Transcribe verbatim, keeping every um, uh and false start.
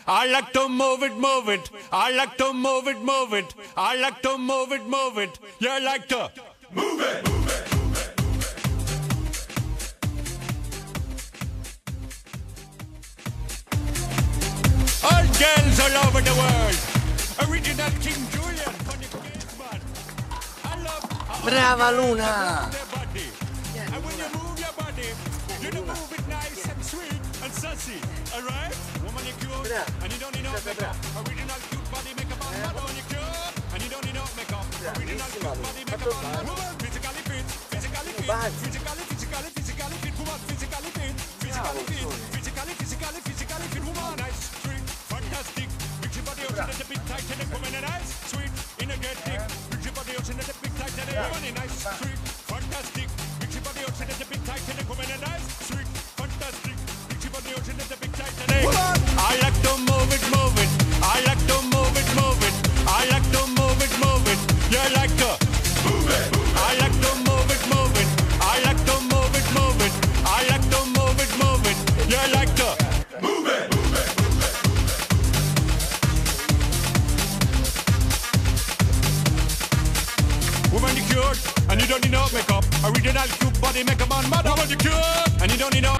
I like to move it, move it. I like to move it, move it. I like to move it, move it. You like to move it, move it. All girls all over the world. Original King Julian. I love. Brava Luna. And when you move your body, you don't move it nice and sweet and sassy. Alright? Woman, you're cute. And you don't need no makeup. Original cute body makeup on mother when you're cute. And you don't need no makeup. Original cute body makeup on mother. Woman, physically fit. Physically fit. Physically, physically, physically fit. Woman, physically fit. Physically fit. Physically, physically, physically fit. Woman, nice, sweet, fantastic. Big your body ocean at the big tight and the woman nice, sweet, energetic. Big your body ocean at the big tight and the woman nice, sweet, fantastic. Big your body ocean at the big tight and the woman nice, sweet, fantastic. Big your body ocean at the big tight and the woman. I like to move it, move it. I like to move it, move it. I like to move it, move it. You like to move it. I like to move it, move it. I like to move it, move it. I like to move it, move it. You like to move it, move it. Woman, you cute, and you don't need no makeup. Original cute body makeup on mother. Woman, you cute, and you don't need no